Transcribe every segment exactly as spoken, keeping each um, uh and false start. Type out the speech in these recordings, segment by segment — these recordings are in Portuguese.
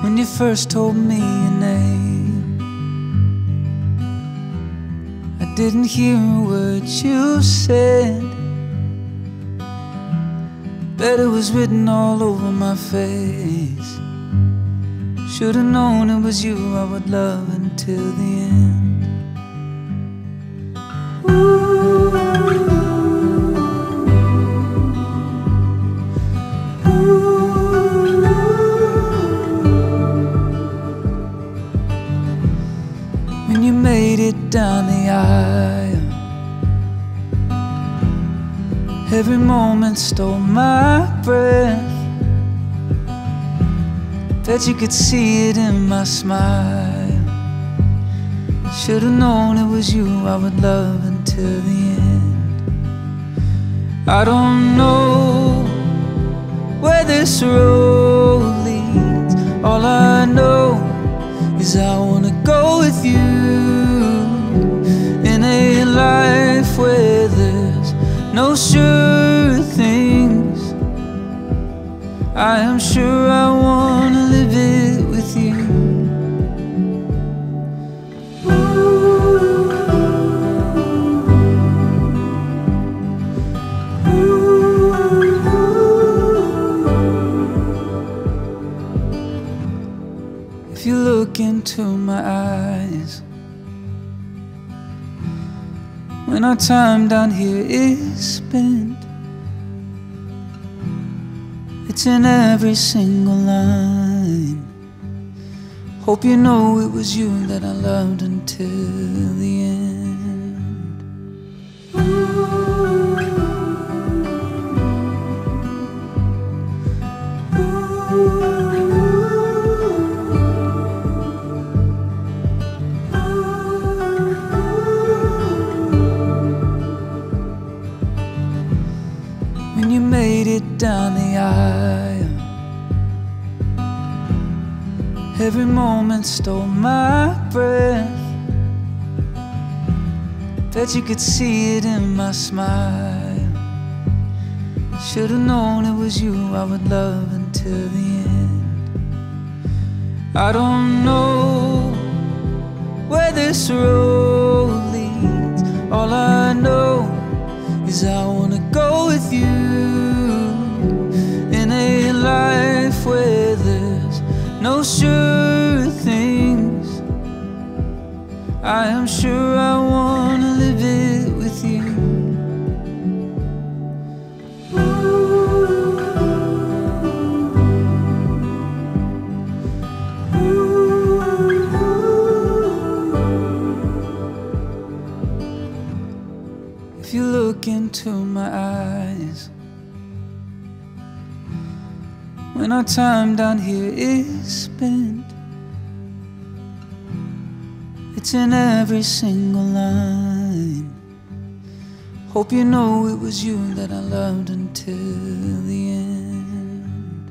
when you first told me your name. I didn't hear a word you said, but it was written all over my face. Should've known it was you I would love until the end. Ooh. When you made it down the aisle, every moment stole my breath. Bet you could see it in my smile. Should've known it was you I would love until the end. I don't know where this road leads. All I know is I wanna go with you in a life where there's no sure things. I am sure I wanna live it with you. If you look into my eyes, when our time down here is spent, it's in every single line. Hope you know it was you that I loved until the end. Ooh. When you made it down the aisle, every moment stole my breath. Bet you could see it in my smile. Should've known it was you I would love until the end. I don't know where this road leads. All I know is I wanna go with you in a life where there's no sure things. I am sure I wanna live it with you. If you look into my eyes, when our time down here is spent, it's in every single line. Hope you know it was you that I loved until the end.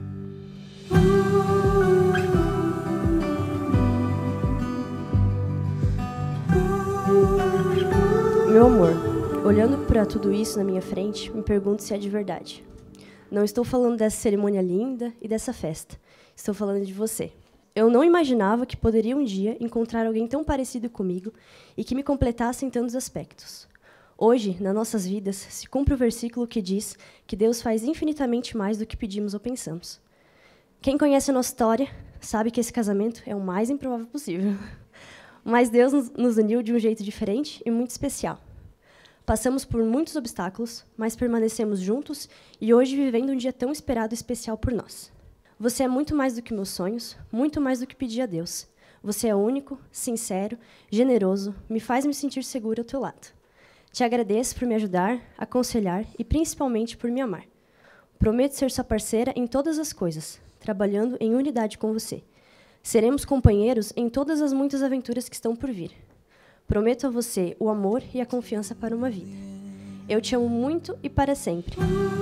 Meu amor, olhando para tudo isso na minha frente, me pergunto se é de verdade. Não estou falando dessa cerimônia linda e dessa festa. Estou falando de você. Eu não imaginava que poderia um dia encontrar alguém tão parecido comigo e que me completasse em tantos aspectos. Hoje, nas nossas vidas, se cumpre o versículo que diz que Deus faz infinitamente mais do que pedimos ou pensamos. Quem conhece a nossa história sabe que esse casamento é o mais improvável possível. Mas Deus nos uniu de um jeito diferente e muito especial. Passamos por muitos obstáculos, mas permanecemos juntos e hoje vivendo um dia tão esperado e especial por nós. Você é muito mais do que meus sonhos, muito mais do que pedir a Deus. Você é único, sincero, generoso, me faz me sentir segura ao teu lado. Te agradeço por me ajudar, aconselhar e principalmente por me amar. Prometo ser sua parceira em todas as coisas, trabalhando em unidade com você. Seremos companheiros em todas as muitas aventuras que estão por vir. Prometo a você o amor e a confiança para uma vida. Eu te amo muito e para sempre.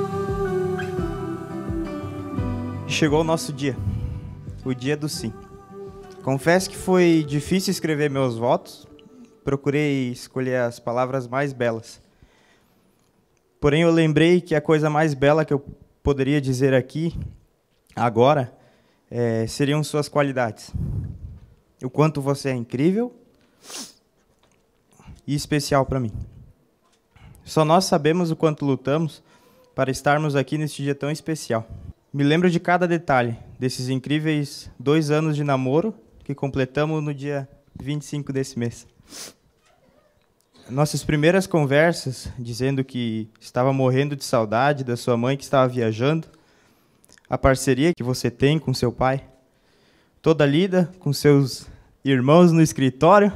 Chegou o nosso dia, o dia do sim. Confesso que foi difícil escrever meus votos, procurei escolher as palavras mais belas. Porém, eu lembrei que a coisa mais bela que eu poderia dizer aqui, agora, é, seriam suas qualidades. O quanto você é incrível e especial para mim. Só nós sabemos o quanto lutamos para estarmos aqui neste dia tão especial. Me lembro de cada detalhe desses incríveis dois anos de namoro que completamos no dia vinte e cinco desse mês. Nossas primeiras conversas, dizendo que estava morrendo de saudade da sua mãe que estava viajando, a parceria que você tem com seu pai, toda lida com seus irmãos no escritório.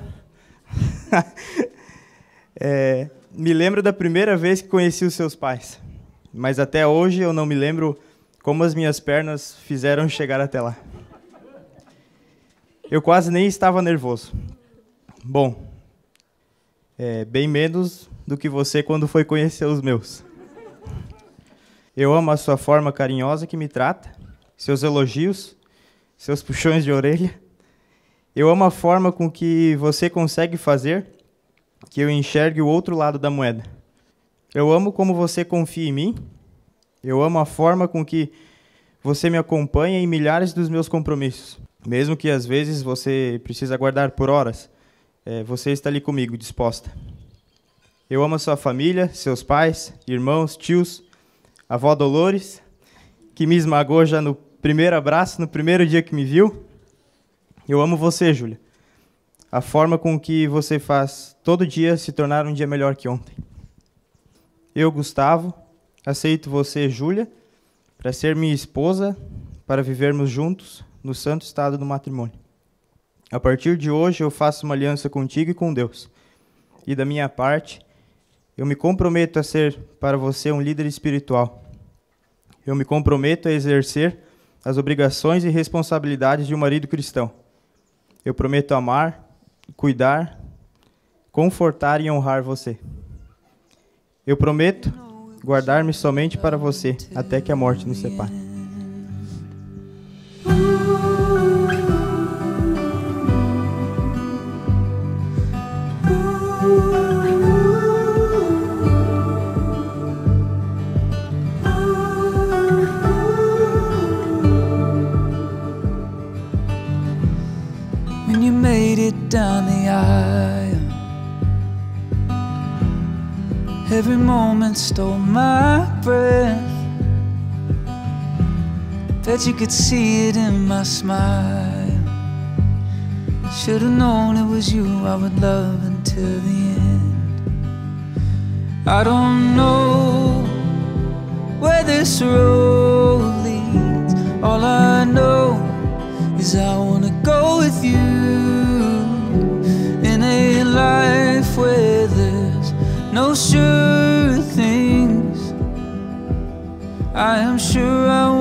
é, me lembro da primeira vez que conheci os seus pais, mas até hoje eu não me lembro como as minhas pernas fizeram chegar até lá. Eu quase nem estava nervoso. Bom, é, bem menos do que você quando foi conhecer os meus. Eu amo a sua forma carinhosa que me trata, seus elogios, seus puxões de orelha. Eu amo a forma com que você consegue fazer que eu enxergue o outro lado da moeda. Eu amo como você confia em mim. Eu amo a forma com que você me acompanha em milhares dos meus compromissos. Mesmo que às vezes você precisa aguardar por horas, é, você está ali comigo, disposta. Eu amo a sua família, seus pais, irmãos, tios, a avó Dolores, que me esmagou já no primeiro abraço, no primeiro dia que me viu. Eu amo você, Júlia. A forma com que você faz todo dia se tornar um dia melhor que ontem. Eu, Gustavo, aceito você, Júlia, para ser minha esposa, para vivermos juntos no santo estado do matrimônio. A partir de hoje, eu faço uma aliança contigo e com Deus. E da minha parte, eu me comprometo a ser para você um líder espiritual. Eu me comprometo a exercer as obrigações e responsabilidades de um marido cristão. Eu prometo amar, cuidar, confortar e honrar você. Eu prometo guardar-me somente para você, até que a morte nos separe. When you made it down the aisle, every moment stole my breath. Bet you could see it in my smile. Should've known it was you I would love until the end. I don't know where this road leads. All I know is I wanna go with you in a life where there's no sure things. I am sure I